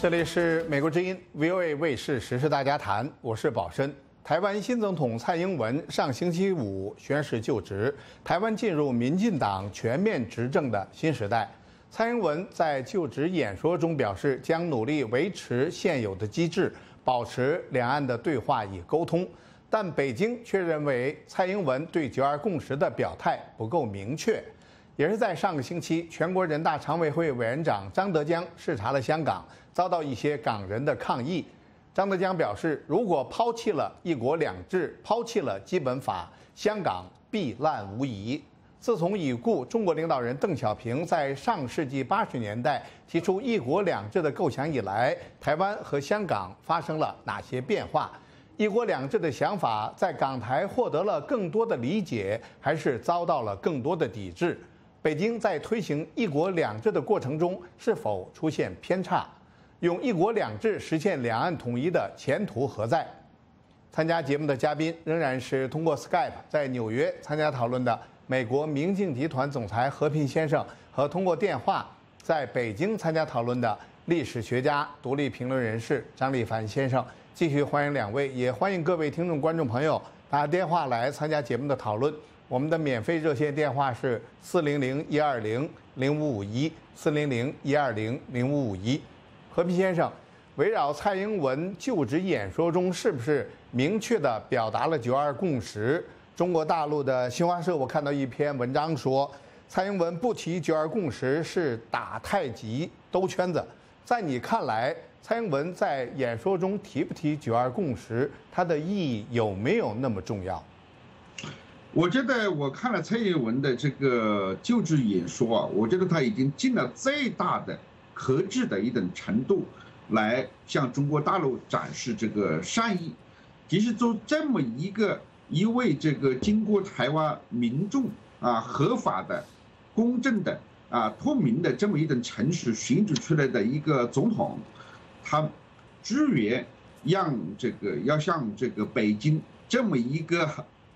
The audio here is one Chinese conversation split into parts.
这里是美国之音 VOA 卫视时事大家谈，我是宝申。台湾新总统蔡英文上星期五宣誓就职，台湾进入民进党全面执政的新时代。蔡英文在就职演说中表示，将努力维持现有的机制，保持两岸的对话与沟通。但北京却认为蔡英文对“9·2共识”的表态不够明确。也是在上个星期，全国人大常委会委员长张德江视察了香港，遭到一些港人的抗议。张德江表示，如果抛弃了“一国两制”，抛弃了基本法，香港必烂无疑。自从已故中国领导人邓小平在上世纪80年代提出“一国两制”的构想以来，台湾和香港发生了哪些变化？“一国两制”的想法在港台获得了更多的理解，还是遭到了更多的抵制？北京在推行“一国两制”的过程中是否出现偏差？用“一国两制”实现两岸统一的前途何在？参加节目的嘉宾仍然是通过 Skype 在纽约参加讨论的美国明镜集团总裁和平先生，和通过电话在北京参加讨论的历史学家、独立评论人士张立凡先生。继续欢迎两位，也欢迎各位听众、观众朋友打电话来参加节目的讨论。我们的免费热线电话是400-120-0551，400-120-0551。和平先生，围绕蔡英文就职演说中是不是明确地表达了“9·2共识”？中国大陆的新华社我看到一篇文章说，蔡英文不提“9·2共识”是打太极、兜圈子。在你看来，蔡英文在演说中提不提“9·2共识”，它的意义有没有那么重要？ 我觉得我看了蔡英文的这个就职演说啊，我觉得他已经尽了最大的克制的一种程度，来向中国大陆展示这个善意。其实做这么一位这个经过台湾民众合法的、公正的透明的这么一种程序选举出来的一个总统，他支援要向这个北京这么一个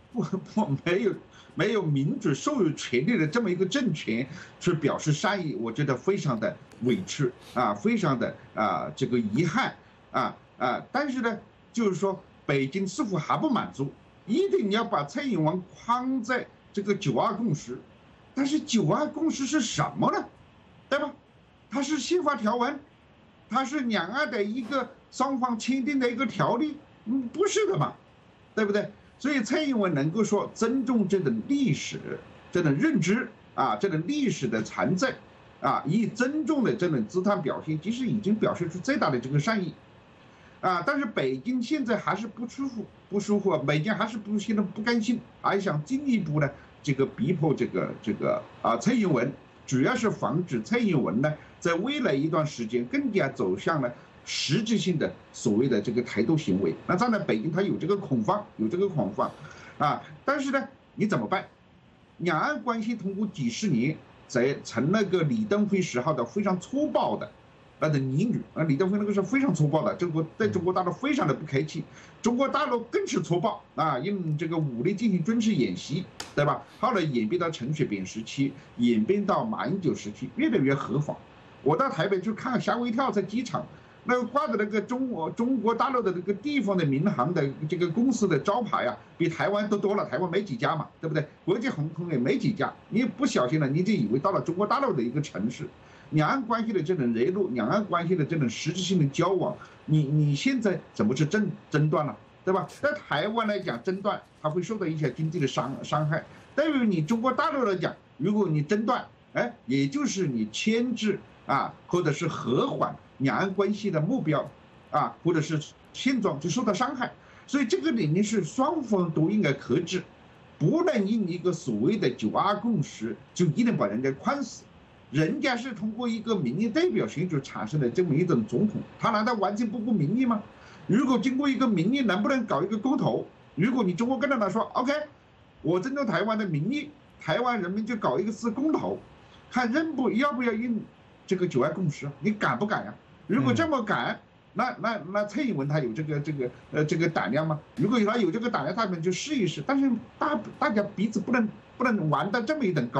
没有民主授予权利的这么一个政权去表示善意，我觉得非常的委屈非常的这个遗憾但是呢，就是说北京似乎还不满足，一定要把蔡英文框在这个“9·2共识”。但是“9·2共识”是什么呢？对吧？它是宪法条文，它是两岸的一个双方签订的一个条例，不是的嘛，对不对？所以蔡英文能够说尊重这种历史、这种认知这种历史的存在以尊重的这种姿态表现，其实已经表示出最大的这个善意但是北京现在还是不舒服，北京还是现在不甘心，还想进一步呢这个逼迫这个蔡英文，主要是防止蔡英文呢在未来一段时间更加走向了实质性的所谓的这个台独行为。那当然北京它有这个恐慌但是呢你怎么办？两岸关系通过几十年从那个李登辉时候的非常粗暴的那种言语李登辉那个是非常粗暴的，在中国大陆非常的不客气，中国大陆更是粗暴用这个武力进行军事演习，对吧？后来演变到陈水扁时期，演变到马英九时期，越来越合法。我到台北去看，吓我一跳，在机场那个挂着那个中国大陆的那个地方的民航的这个公司的招牌比台湾都多了，台湾没几家嘛，对不对？国际航空也没几家，你不小心了，你就以为到了中国大陆的一个城市。两岸关系的这种热络，两岸关系的这种实质性的交往，你现在怎么去争断了，对吧？在台湾来讲，争断它会受到一些经济的伤害。对于你中国大陆来讲，如果你争断，也就是你牵制或者是和缓两岸关系的目标或者是现状就受到伤害。所以这个理念是双方都应该克制，不能用一个所谓的“9·2共识”就一定把人家框死。人家是通过一个民意代表选举产生的这么一种总统，他难道完全不顾民意吗？如果经过一个民意，能不能搞一个公投？如果你中国共产党说 OK， 我尊重台湾的民意，台湾人民就搞一个次公投，看要不要用这个“9·2共识”，你敢不敢呀？如果这么敢，那蔡英文他有这个胆量吗？如果他有这个胆量，他们就试一试。但是大家彼此不能玩到这么一等高。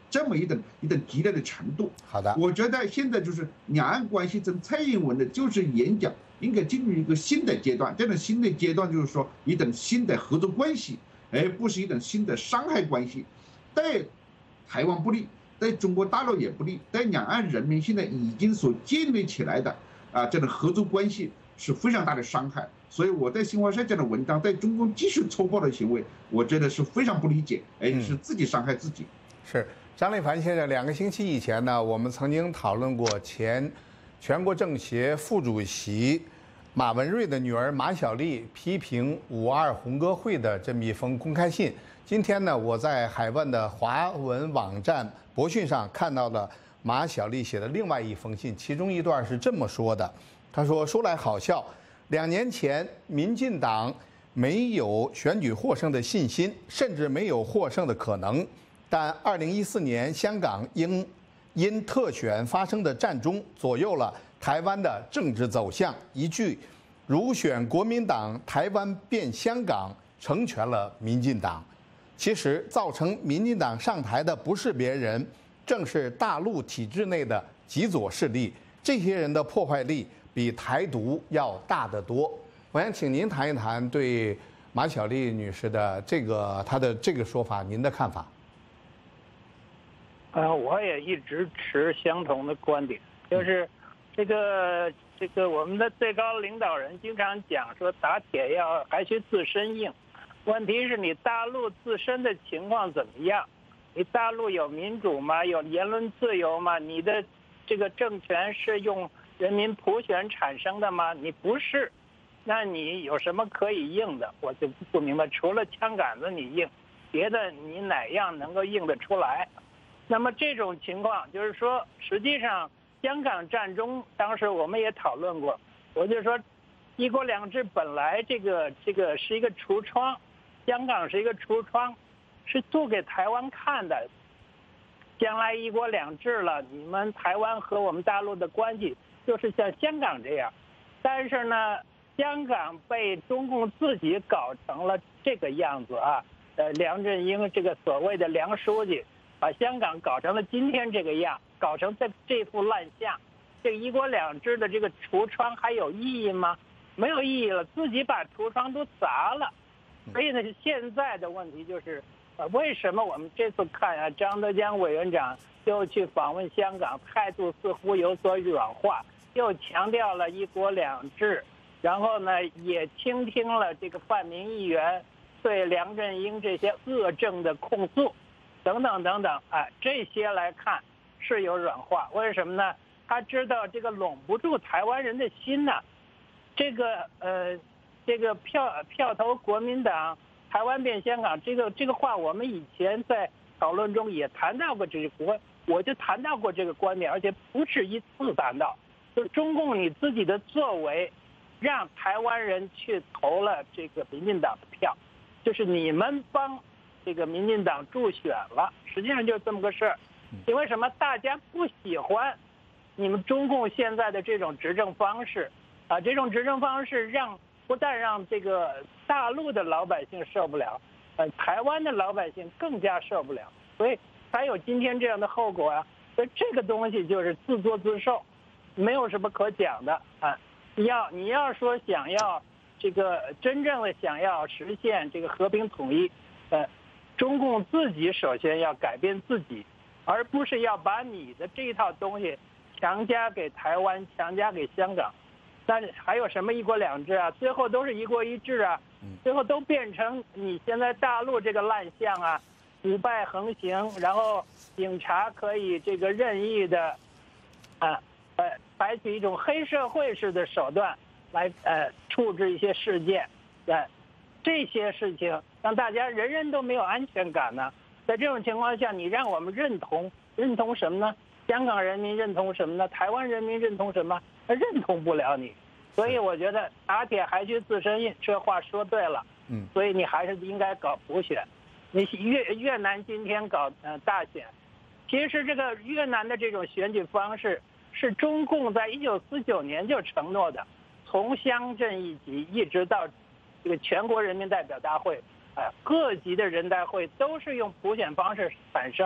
这么一等激烈的程度。 好的， 我觉得现在就是两岸关系从蔡英文的就是演讲应该进入一个新的阶段，这种新的阶段就是说一种新的合作关系，而不是一种新的伤害关系，对台湾不利，对中国大陆也不利，对两岸人民现在已经所建立起来的这种合作关系是非常大的伤害。所以我在新华社这样的文章对中共继续粗暴的行为，我觉得是非常不理解，而且是自己伤害自己。 是张立凡先生，2个星期以前呢，我们曾经讨论过前全国政协副主席马文瑞的女儿马小丽批评5·2红歌会的这么一封公开信。今天呢，我在海外的华文网站博讯上看到了马小丽写的另外一封信，其中一段是这么说的：他说，说来好笑，2年前民进党没有选举获胜的信心，甚至没有获胜的可能。但2014年香港因特选发生的战中，左右了台湾的政治走向。一句“如选国民党，台湾变香港”，成全了民进党。其实造成民进党上台的不是别人，正是大陆体制内的极左势力。这些人的破坏力比台独要大得多。我想请您谈一谈对马小丽女士的她的这个说法，您的看法。 我也一直持相同的观点，就是这个我们的最高领导人经常讲说，打铁还需自身硬。问题是你大陆自身的情况怎么样？你大陆有民主吗？有言论自由吗？你的这个政权是用人民普选产生的吗？你不是，那你有什么可以硬的？我就不明白，除了枪杆子你硬，别的你哪样能够硬得出来？那么这种情况就是说，实际上香港战中，当时我们也讨论过，我就说，一国两制本来这个是一个橱窗，香港是一个橱窗，是做给台湾看的。将来一国两制了，你们台湾和我们大陆的关系就是像香港这样，但是呢，香港被中共自己搞成了这个样子啊。梁振英这个所谓的梁书记，把香港搞成了今天这个样，搞成这副烂相。这一国两制的这个橱窗还有意义吗？没有意义了，自己把橱窗都砸了。所以呢，现在的问题就是，为什么我们这次看张德江委员长又去访问香港，态度似乎有所软化，又强调了一国两制，然后呢，也倾听了这个泛民议员对梁振英这些恶政的控诉。等等等等，这些来看是有软化，为什么呢？他知道这个拢不住台湾人的心呢。这个票投国民党，台湾变香港，这个话我们以前在讨论中也谈到过我就谈到过这个观点，而且不是一次谈到，就是中共你自己的作为，让台湾人去投了这个民进党的票，就是你们帮这个民进党助选了，实际上就是这么个事儿。因为什么？大家不喜欢你们中共现在的这种执政方式，这种执政方式不但让这个大陆的老百姓受不了，台湾的老百姓更加受不了，所以才有今天这样的后果啊。所以这个东西就是自作自受，没有什么可讲的啊。你要说想要这个真正的想要实现这个和平统一，中共自己首先要改变自己，而不是要把你的这一套东西强加给台湾，强加给香港。但是还有什么一国两制啊？最后都是一国一制啊，最后都变成你现在大陆这个烂象啊，腐败横行，然后警察可以这个任意的采取一种黑社会式的手段来处置一些事件，这些事情让大家人人都没有安全感呢。在这种情况下，你让我们认同什么呢？香港人民认同什么呢？台湾人民认同什么？认同不了你。所以我觉得打铁还需自身硬，这话说对了。所以你还是应该搞普选。你越南今天搞大选，其实这个越南的这种选举方式是中共在1949年就承诺的，从乡镇一级一直到这个全国人民代表大会，各级的人代会都是用普选方式产生。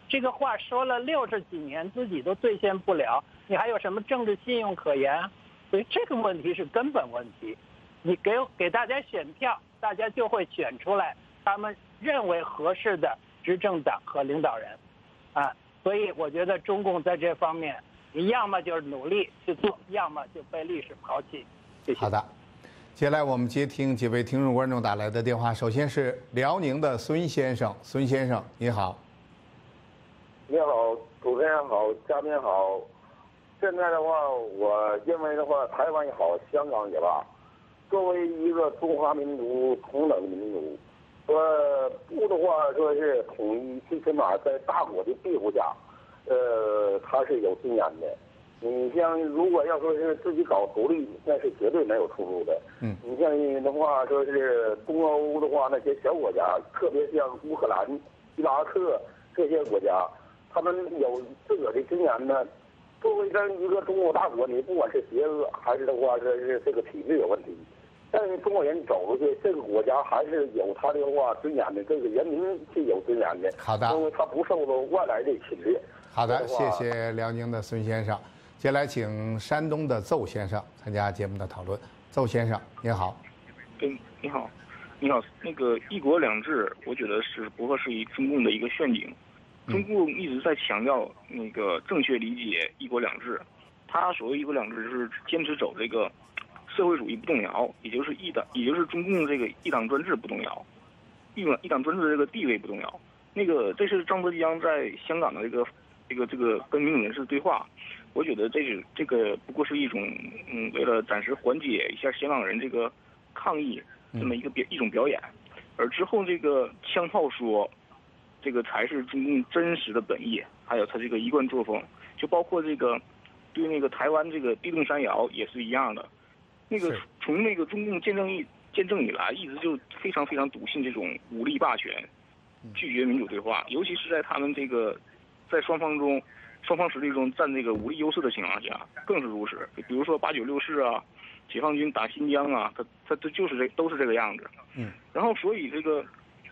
这个话说了60几年，自己都兑现不了，你还有什么政治信用可言？所以这个问题是根本问题。你给大家选票，大家就会选出来他们认为合适的执政党和领导人，啊，所以我觉得中共在这方面，你要么就是努力去做，要么就被历史抛弃。谢谢。 好的，接下来我们接听几位听众观众打来的电话。首先是辽宁的孙先生，孙先生你好。 你好，主持人好，嘉宾好。现在的话，我认为的话，台湾也好，香港也罢，作为一个中华民族同等民族，不的话说是统一，最起码在大国的庇护下，它是有尊严的。你像如果要说是自己搞独立，那是绝对没有出路的。你像的话说是东欧的话，那些小国家，特别像乌克兰、伊拉克这些国家，他们有自个儿的尊严呢。作为这一个中国大国，你不管是邪恶还是的话，这是这个体制有问题。但是中国人走出去，这个国家还是有他的话尊严的，这个人民是有尊严的。 好的， 因为他不受到外来的侵略。 好的，谢谢辽宁的孙先生。接下来请山东的邹先生参加节目的讨论。邹先生，你好。 你好，那个一国两制，我觉得是不合适于中共的一个陷阱。中共一直在强调那个正确理解一国两制，他所谓一国两制就是坚持走这个社会主义不动摇，也就是中共这个一党专制不动摇，一党专制这个地位不动摇。这是张德江在香港的这个跟民主人士对话，我觉得这个不过是一种为了暂时缓解一下香港人这个抗议这么一种表演，而之后这个枪炮说。这个才是中共真实的本意，还有他这个一贯作风，就包括这个对那个台湾这个地动山摇也是一样的。从那个中共建政以来，一直就非常非常笃信这种武力霸权，拒绝民主对话，尤其是在他们这个在双方实力中占这个武力优势的情况下，更是如此。比如说896事啊，解放军打新疆啊，他就是都是这个样子。然后所以这个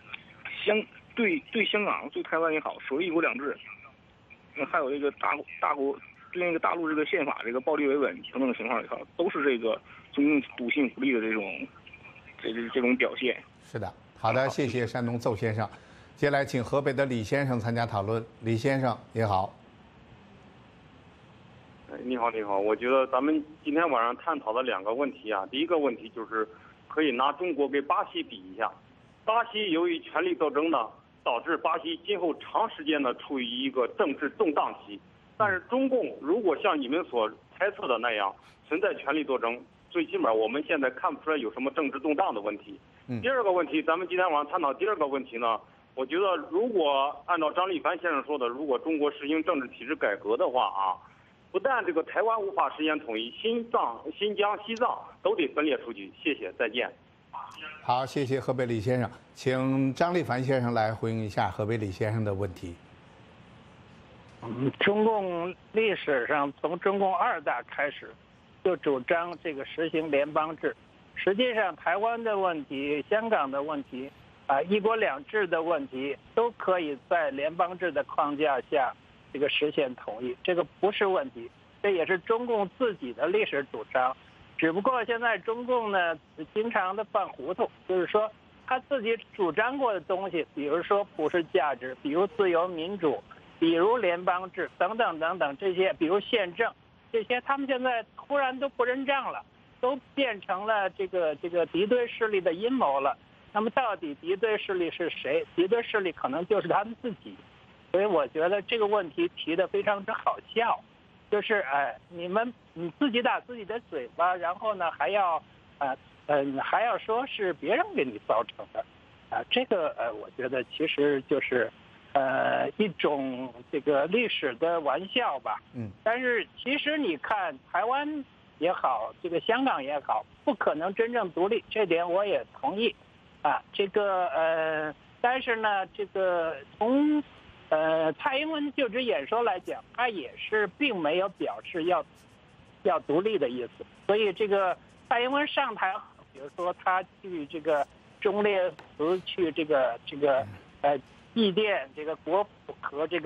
对香港、对台湾也好，所谓一国两制，还有这个大国对那个大陆这个宪法、这个暴力维稳等等情况里头，都是这个中共笃信武力的这种表现。 是的，好的，谢谢山东邹先生。接下来请河北的李先生参加讨论。李先生，你好。 你好，我觉得咱们今天晚上探讨的2个问题啊，第一个问题就是可以拿中国跟巴西比一下，巴西由于权力斗争呢。导致巴西今后长时间的处于一个政治动荡期，但是中共如果像你们所猜测的那样存在权力斗争，最起码我们现在看不出来有什么政治动荡的问题。第二个问题，咱们今天晚上探讨第二个问题呢，我觉得如果按照张立凡先生说的，如果中国实行政治体制改革的话啊，不但这个台湾无法实现统一，新疆、西藏都得分裂出去。谢谢，再见。 好，谢谢河北李先生，请张立凡先生来回应一下河北李先生的问题。 中共历史上从中共2大开始，就主张这个实行联邦制。实际上，台湾的问题、香港的问题，一国两制的问题，都可以在联邦制的框架下这个实现统一，这个不是问题，这也是中共自己的历史主张。只不过现在中共呢，经常的犯糊涂，就是说他自己主张过的东西，比如说普世价值，比如自由民主，比如联邦制等等等等这些，比如宪政这些，他们现在突然都不认账了，都变成了这个敌对势力的阴谋了。那么到底敌对势力是谁？敌对势力可能就是他们自己。所以我觉得这个问题提得非常之好笑。就是你自己打自己的嘴巴，然后呢还要说是别人给你造成的，这个我觉得其实就是一种这个历史的玩笑吧。但是其实你看台湾也好，这个香港也好，不可能真正独立，这点我也同意。但是呢，这个从蔡英文就职演说来讲，他也是并没有表示要独立的意思。所以这个蔡英文上台，比如说他去这个忠烈祠，去这个祭奠这个国父和这个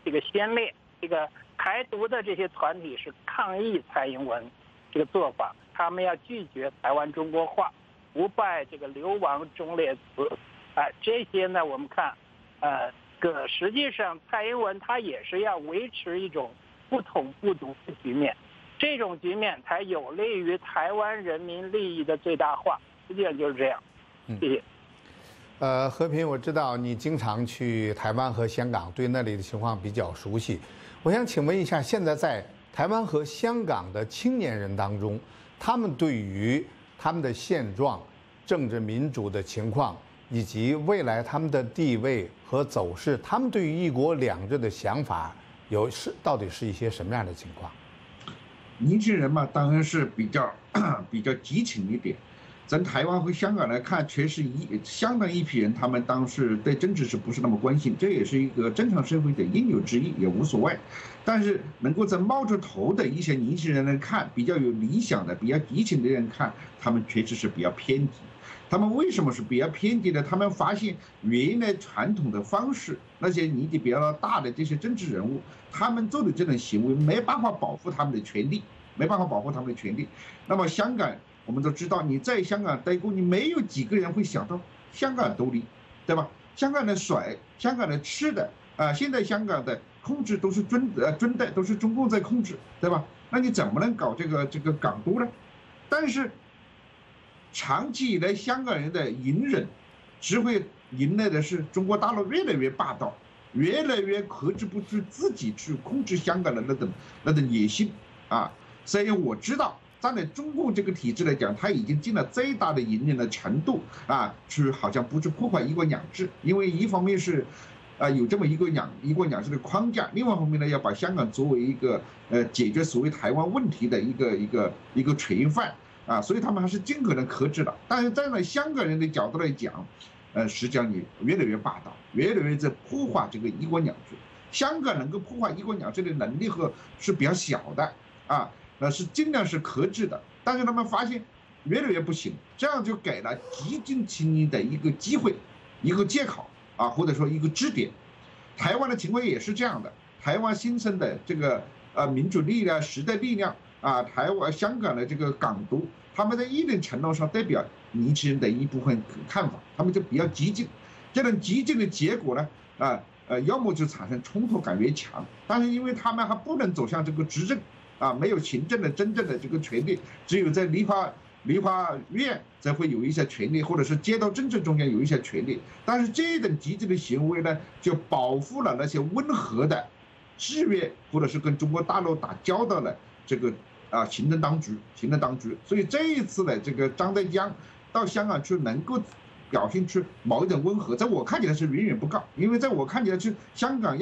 这个先烈，这个台独的这些团体是抗议蔡英文这个做法，他们要拒绝台湾中国化，不拜这个流亡忠烈祠，这些呢我们看，实际上蔡英文他也是要维持一种不统不独的局面，这种局面才有利于台湾人民利益的最大化，实际上就是这样。谢谢。 和平，我知道你经常去台湾和香港，对那里的情况比较熟悉。我想请问一下，现在在台湾和香港的青年人当中，他们对于他们的现状、政治民主的情况，以及未来他们的地位和走势，他们对于一国两制的想法到底是一些什么样的情况？ 年轻人嘛，当然是比较激情一点。咱台湾和香港来看，确实相当一批人，他们当时对政治是不是那么关心，这也是一个正常社会的应有之义，也无所谓。但是能够在冒着头的一些年轻人来看，比较有理想的、比较激情的人看，他们确实是比较偏激。他们为什么是比较偏激的？他们发现原来传统的方式，那些年纪比较大的这些政治人物，他们做的这种行为没办法保护他们的权利，没办法保护他们的权利。那么香港，我们都知道，你在香港待过，你没有几个人会想到香港独立，对吧？香港的水，香港的吃的，现在香港的控制都是军队，都是中共在控制，对吧？那你怎么能搞这个港独呢？但是长期以来，香港人的隐忍，只会迎来的是中国大陆越来越霸道，越来越克制不住自己去控制香港的那种野心啊！所以我知道，站在中共这个体制来讲，他已经尽了最大的隐忍的程度啊，去好像不去破坏一国两制，因为一方面是有这么一国两制的框架，另外一方面呢，要把香港作为一个解决所谓台湾问题的一个权范。所以他们还是尽可能克制的，但是站在香港人的角度来讲，实际上你越来越霸道，越来越在破坏这个一国两制。香港能够破坏一国两制的能力是比较小的是尽量是克制的，但是他们发现越来越不行，这样就给了激进青年的一个机会，一个借口或者说一个支点。台湾的情况也是这样的，台湾新生的这个民主力量、时代力量。台湾、香港的这个港独，他们在一定程度上代表年轻人的一部分看法，他们就比较激进。这种激进的结果呢，要么就产生冲突感越强，但是因为他们还不能走向这个执政，没有行政的真正的这个权利，只有在立法院才会有一些权利，或者是街道政治中间有一些权利。但是这种激进的行为呢，就保护了那些温和的制约，或者是跟中国大陆打交道的这个。行政当局，所以这一次的这个张德江到香港去，能够表现出某一种温和，在我看起来是远远不够，因为在我看起来是香港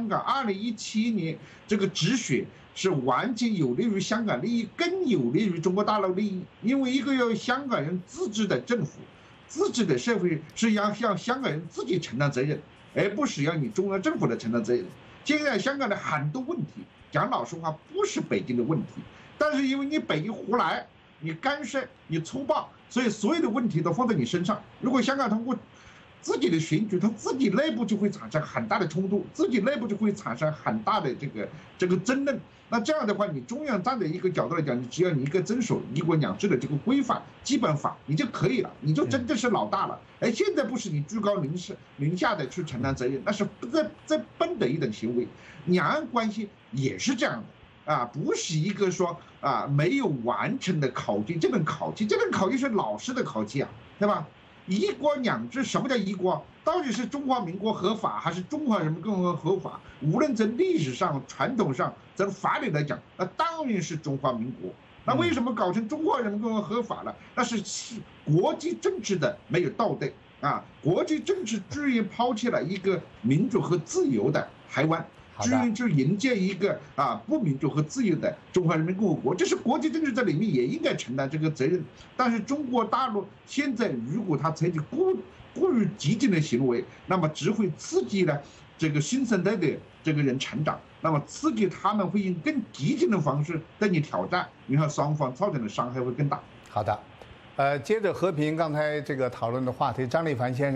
2017年这个直选是完全有利于香港利益，更有利于中国大陆利益，因为一个要香港人自治的政府、自治的社会是要向香港人自己承担责任，而不是要你中央政府来承担责任。现在香港的很多问题，讲老实话，不是北京的问题。但是因为你北京胡来，你干涉，你粗暴，所以所有的问题都放在你身上。如果香港通过自己的选举，它自己内部就会产生很大的冲突，自己内部就会产生很大的这个争论。那这样的话，你中央站在一个角度来讲，你只要你一个遵守一国两制的这个规范、基本法，你就可以了，你就真的是老大了。而现在不是你居高临下的去承担责任，那是在笨的一种行为。两岸关系也是这样的。不是一个说没有完成的考绩，这种考绩是老师的考绩对吧？一国两制，什么叫一国？到底是中华民国合法还是中华人民共和国合法？无论在历史上、传统上，在法理来讲，那当然是中华民国。那为什么搞成中华人民共和国合法了？那是国际政治的没有道德国际政治居然抛弃了一个民主和自由的台湾。居然去迎接一个不民主和自由的中华人民共和国，这是国际政治在里面也应该承担这个责任。但是中国大陆现在如果他采取过于激进的行为，那么只会刺激了这个新生代的这个人成长，那么刺激他们会用更激进的方式对你挑战，你看双方造成的伤害会更大。 好的，接着和平刚才这个讨论的话题，张立凡先生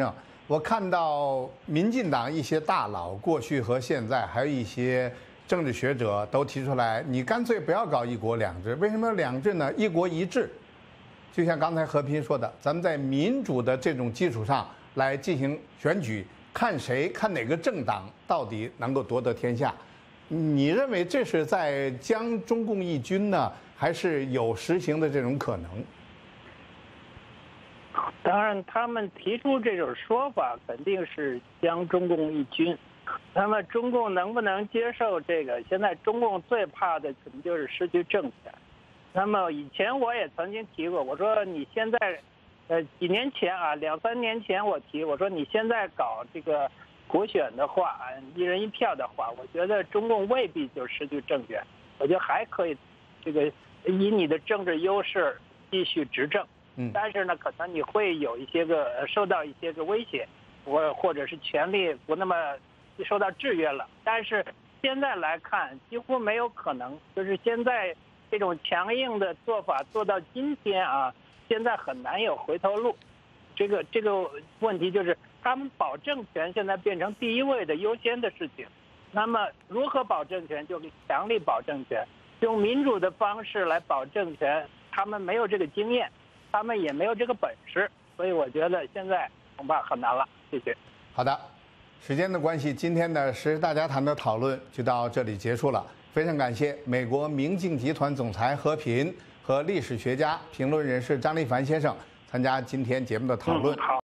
我看到民进党一些大佬，过去和现在，还有一些政治学者都提出来，你干脆不要搞一国两制。为什么两制呢？一国一制，就像刚才和平说的，咱们在民主的这种基础上来进行选举，看哪个政党到底能够夺得天下。你认为这是在将中共一军呢，还是有实行的这种可能？ 当然，他们提出这种说法，肯定是将中共一军。那么，中共能不能接受这个？现在中共最怕的可能就是失去政权。那么以前我也曾经提过，我说你现在，几年前啊，2、3年前我说你现在搞这个国选的话，一人一票的话，我觉得中共未必就失去政权，我觉得还可以，这个以你的政治优势继续执政。但是呢，可能你会有一些受到一些威胁，或者是权力不那么受到制约了。但是现在来看，几乎没有可能，就是现在这种强硬的做法做到今天啊，现在很难有回头路。这个问题就是他们保政权现在变成第一位的优先的事情。那么如何保政权，就强力保政权，用民主的方式来保政权，他们没有这个经验。他们也没有这个本事，所以我觉得现在恐怕很难了。谢谢。 好的，时间的关系，今天的时事大家谈的讨论就到这里结束了。非常感谢美国明镜集团总裁何平和历史学家、评论人士张立凡先生参加今天节目的讨论。 好。